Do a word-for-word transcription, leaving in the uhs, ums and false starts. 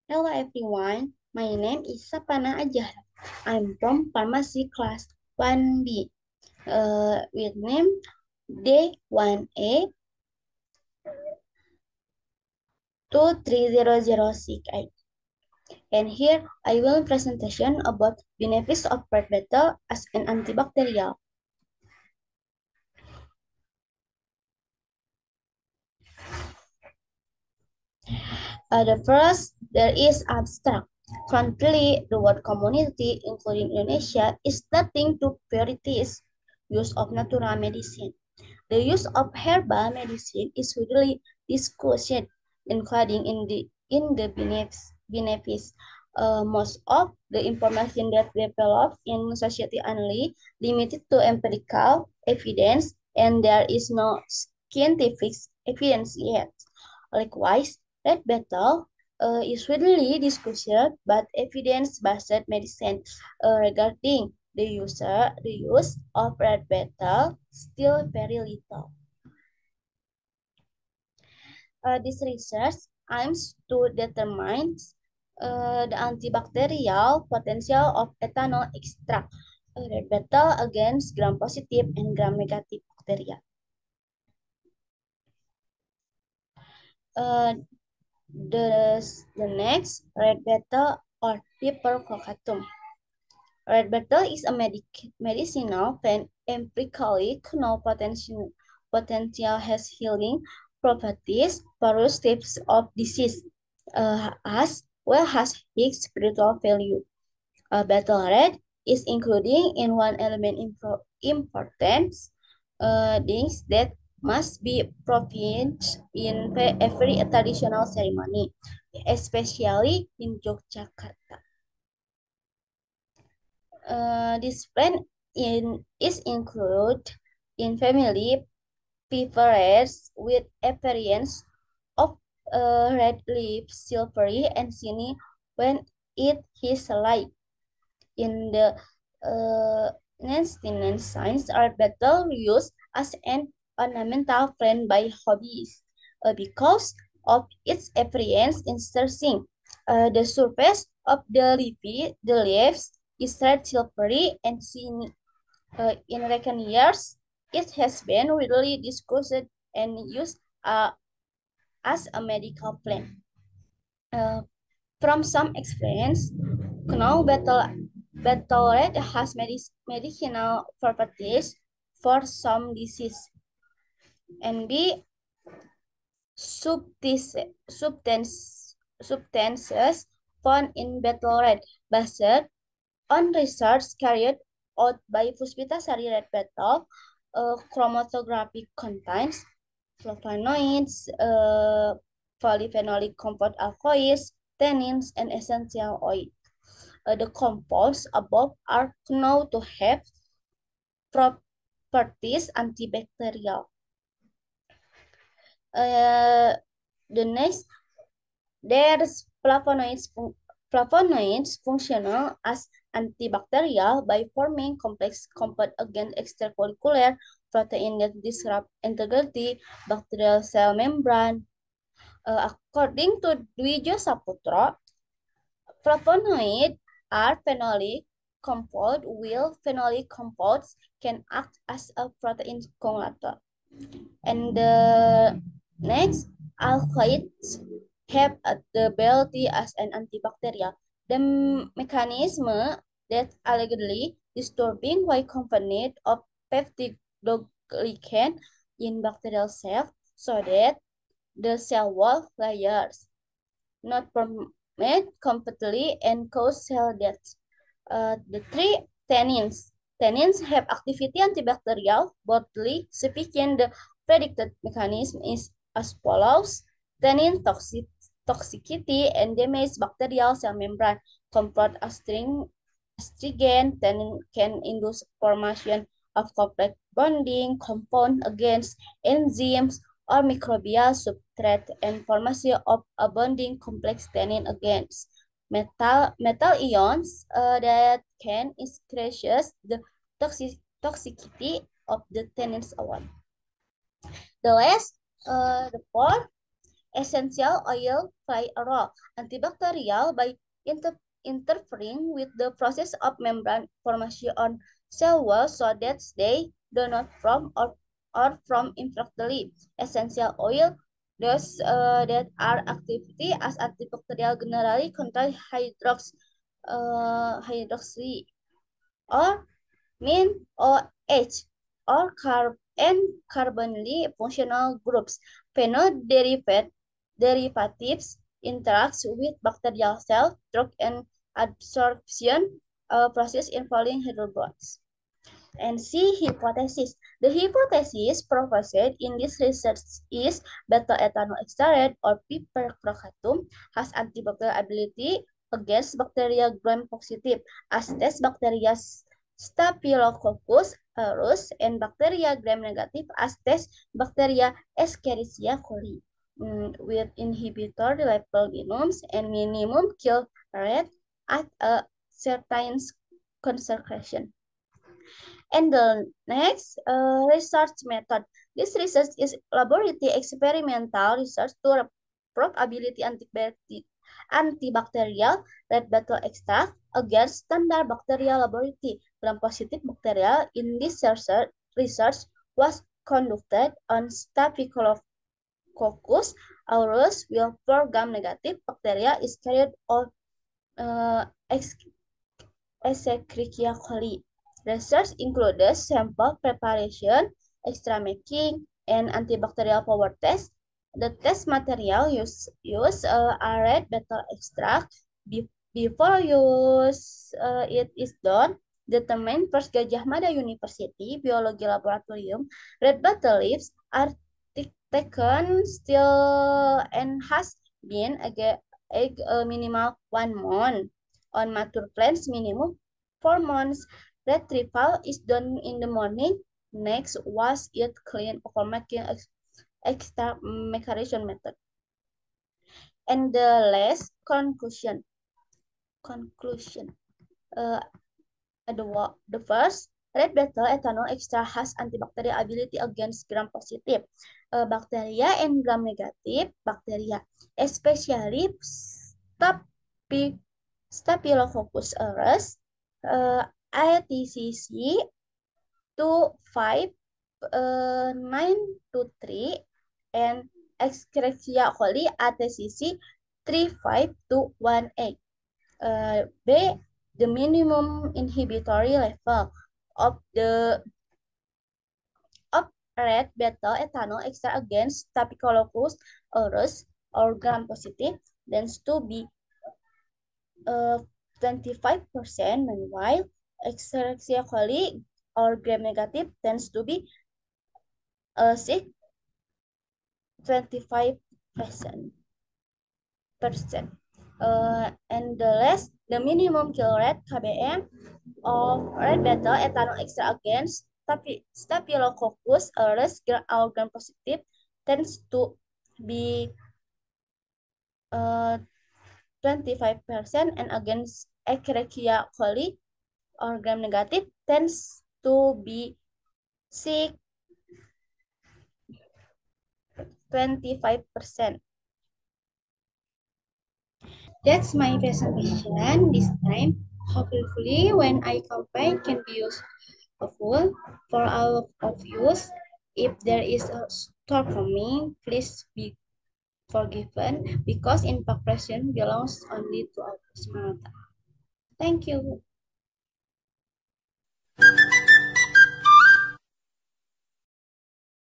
Hello everyone, my name is Sapana Ajah. I'm from Pharmacy Class one B uh, with name D one A two three zero zero six eight. And here I will presentation about benefits of red betel as an antibacterial. Uh, the first, there is abstract. Currently, the world community, including Indonesia, is starting to prioritize use of natural medicine. The use of herbal medicine is widely discussed, including in the in the benefits. benefits. Uh, most of the information that develops in society only limited to empirical evidence, and there is no scientific evidence yet. Likewise, red betel uh, is widely discussed, but evidence-based medicine uh, regarding the user the use of red betel still very little. Uh, this research aims to determine uh, the antibacterial potential of ethanol extract uh, red betel against gram-positive and gram-negative bacteria. Uh, the, the next, red betel or pipercocatum. Red betel is a medic medicinal plant empirically known potential, potential has healing properties for various types of disease, uh, as well as its spiritual value. Uh, betel red is including in one element impro- importance uh, things that must be provided in every traditional ceremony, especially in Yogyakarta. Uh, this plant in is included in family Piperas with appearance of uh, red leaves, silvery and shiny when it is light. In the uh, Nestinent signs are better used as an ornamental plant by hobbyists uh, because of its appearance interesting. Uh, the surface of the leafy, the leaves is red, silvery, and shiny. Uh, in recent years, it has been widely discussed and used uh, as a medical plant. Uh, from some experience, Knau betel, Betolred has medic medicinal properties for some disease. And B, substances, substances found in Betolred based on research carried out by Puspita Sari Red Betel, uh, chromatography contains flavonoids, uh, polyphenolic compound alkaloids, tannins, and essential oil. Uh, the compounds above are known to have properties antibacterial. Uh, the next, there's flavonoids, flavonoids functional as antibacterial by forming complex compound against extracellular protein that disrupt integrity bacterial cell membrane. Uh, according to Dwijo Saputra, flavonoids are phenolic compound, while phenolic compounds can act as a protein coagulator. And the next, alkaloids have the ability as an antibacterial. The mechanism that allegedly disturbing Y component of peptidoglycan in bacterial cells so that the cell wall layers not permit completely and cause cell death. Uh, the three tannins. Tannins have activity antibacterial. Broadly speaking, the predicted mechanism is as follows. Tannin toxic, toxicity and damage bacterial cell membrane. Compound astring, astringent tannin can induce formation of complex bonding compound against enzymes or microbial substrate and formation of a bonding complex tannin against metal metal ions uh, that can increase the toxic, toxicity of the tannins ion. The last, uh, the fourth, Essential oil play a role antibacterial by inter interfering with the process of membrane formation on cell walls so that they do not form or, or from improperly. Essential oil, those uh, that are activity as antibacterial generally contain hydrox, uh, hydroxy or mean OH or carb and carbonyl functional groups. Phenol derivatives interact with bacterial cells through an absorption uh, process involving hydrobonds. And C, hypothesis. The hypothesis proposed in this research is beta-ethanol extract or piperacrocyatum has antibacterial ability against bacteria gram-positive as test bacteria Staphylococcus aureus and bacteria gram-negative as test bacteria Escherichia coli mm, with inhibitor level genomes and minimum kill rate at a certain concentration. And the next uh, research method. This research is laboratory experimental research to prove ability antibacterial red bottle extract against standard bacterial laboratory. Gram-positive bacteria in this research, research was conducted on Staphylococcus aureus, while for gram-negative bacteria is carried on uh, Escherichia coli. Research included sample preparation, extra making, and antibacterial power test. The test material use use uh, a red betel extract. Be, before use uh, it is done, determine first Gajah Mada University Biology Laboratorium red betel leaves are taken still and has been a, a, a minimal one month. On mature plants, minimum four months. Retrieval is done in the morning. Next, wash it clean for making extra maceration method. And the last conclusion. Conclusion. Uh, the, the first, red betel ethanol extra has antibacterial ability against gram-positive uh, bacteria and gram-negative bacteria, especially staph Staphylococcus aureus, uh, I T C C two five nine two three, and Escherichia coli A T C C three five two one eight. Uh, B, the minimum inhibitory level of the of red beta ethanol extract against Staphylococcus aureus or gram-positive tends to be uh, twenty-five percent, meanwhile, Escherichia coli or gram-negative tends to be uh, six, twenty-five percent. percent. Uh, and the less, the minimum kill rate K B M of red beta ethanol extract against Staphylococcus aureus or gram-positive tends to be uh, twenty-five percent and against Escherichia coli or gram-negative tends to be six, twenty-five percent. That's my presentation this time. Hopefully, when I compare, can be useful for all of you. If there is a shortcoming, please be forgiven because impact belongs only to our personal. Thank you.